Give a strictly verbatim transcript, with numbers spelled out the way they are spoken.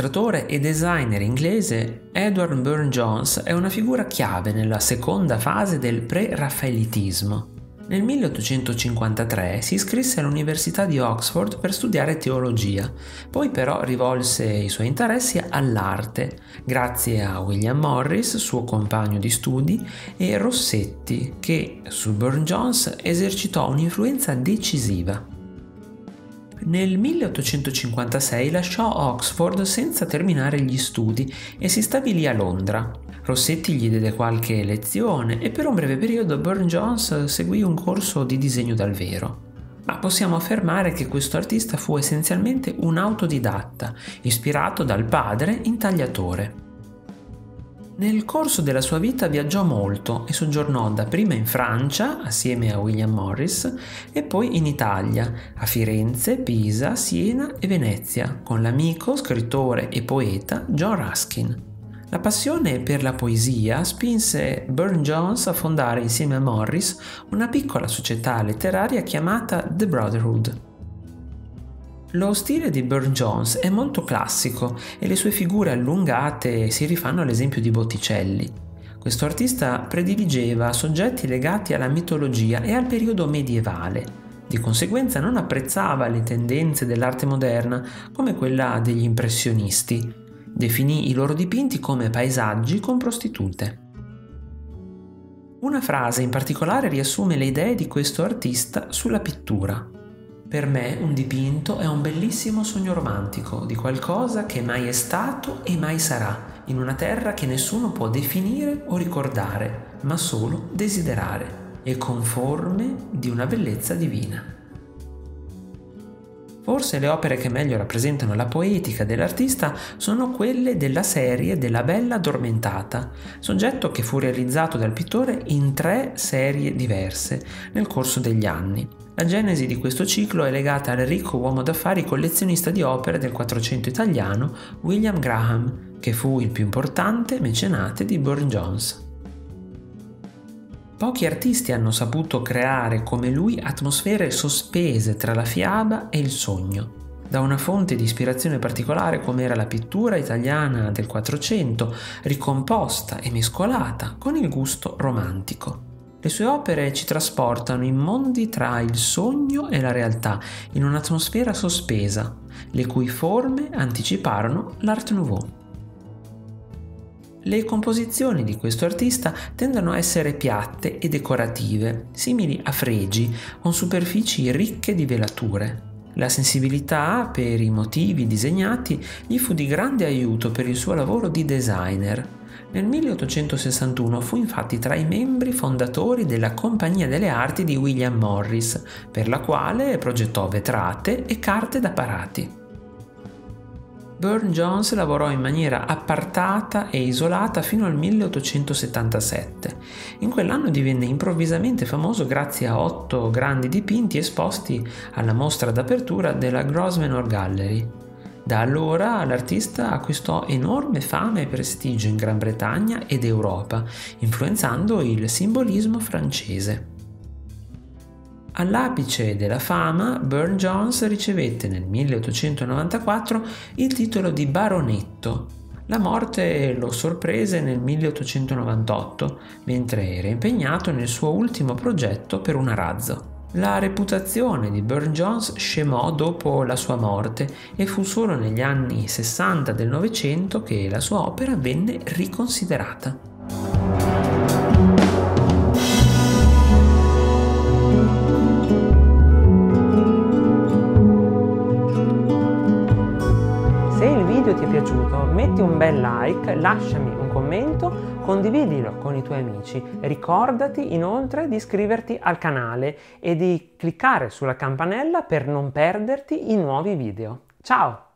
illustratore e designer inglese Edward Burne-Jones è una figura chiave nella seconda fase del pre-raffaelitismo. Nel milleottocentocinquantatré si iscrisse all'Università di Oxford per studiare teologia, poi però rivolse i suoi interessi all'arte, grazie a William Morris, suo compagno di studi, e Rossetti, che su Burne-Jones esercitò un'influenza decisiva. Nel milleottocentocinquantasei lasciò Oxford senza terminare gli studi e si stabilì a Londra. Rossetti gli diede qualche lezione e per un breve periodo Burne-Jones seguì un corso di disegno dal vero. Ma possiamo affermare che questo artista fu essenzialmente un autodidatta, ispirato dal padre intagliatore. Nel corso della sua vita viaggiò molto e soggiornò dapprima in Francia, assieme a William Morris, e poi in Italia, a Firenze, Pisa, Siena e Venezia, con l'amico, scrittore e poeta John Ruskin. La passione per la poesia spinse Burne-Jones a fondare insieme a Morris una piccola società letteraria chiamata The Brotherhood. Lo stile di Burne-Jones è molto classico e le sue figure allungate si rifanno all'esempio di Botticelli. Questo artista prediligeva soggetti legati alla mitologia e al periodo medievale. Di conseguenza non apprezzava le tendenze dell'arte moderna come quella degli impressionisti. Definì i loro dipinti come paesaggi con prostitute. Una frase in particolare riassume le idee di questo artista sulla pittura. Per me un dipinto è un bellissimo sogno romantico di qualcosa che mai è stato e mai sarà, in una terra che nessuno può definire o ricordare, ma solo desiderare, e conforme di una bellezza divina. Forse le opere che meglio rappresentano la poetica dell'artista sono quelle della serie della Bella Addormentata, soggetto che fu realizzato dal pittore in tre serie diverse nel corso degli anni. La genesi di questo ciclo è legata al ricco uomo d'affari collezionista di opere del Quattrocento italiano William Graham, che fu il più importante mecenate di Burne-Jones. Pochi artisti hanno saputo creare come lui atmosfere sospese tra la fiaba e il sogno, da una fonte di ispirazione particolare come era la pittura italiana del Quattrocento, ricomposta e mescolata con il gusto romantico. Le sue opere ci trasportano in mondi tra il sogno e la realtà, in un'atmosfera sospesa, le cui forme anticiparono l'Art Nouveau. Le composizioni di questo artista tendono a essere piatte e decorative, simili a fregi, con superfici ricche di velature. La sensibilità per i motivi disegnati gli fu di grande aiuto per il suo lavoro di designer. Nel milleottocentosessantuno fu infatti tra i membri fondatori della Compagnia delle Arti di William Morris, per la quale progettò vetrate e carte da parati. Burne-Jones lavorò in maniera appartata e isolata fino al milleottocentosettantasette. In quell'anno divenne improvvisamente famoso grazie a otto grandi dipinti esposti alla mostra d'apertura della Grosvenor Gallery. Da allora l'artista acquistò enorme fama e prestigio in Gran Bretagna ed Europa, influenzando il simbolismo francese. All'apice della fama, Burne-Jones ricevette nel milleottocentonovantaquattro il titolo di baronetto. La morte lo sorprese nel milleottocentonovantotto, mentre era impegnato nel suo ultimo progetto per un arazzo. La reputazione di Burne-Jones scemò dopo la sua morte e fu solo negli anni sessanta del Novecento che la sua opera venne riconsiderata. Se il video ti è piaciuto, metti un bel like, lasciami un commento, condividilo con i tuoi amici. Ricordati inoltre di iscriverti al canale e di cliccare sulla campanella per non perderti i nuovi video. Ciao!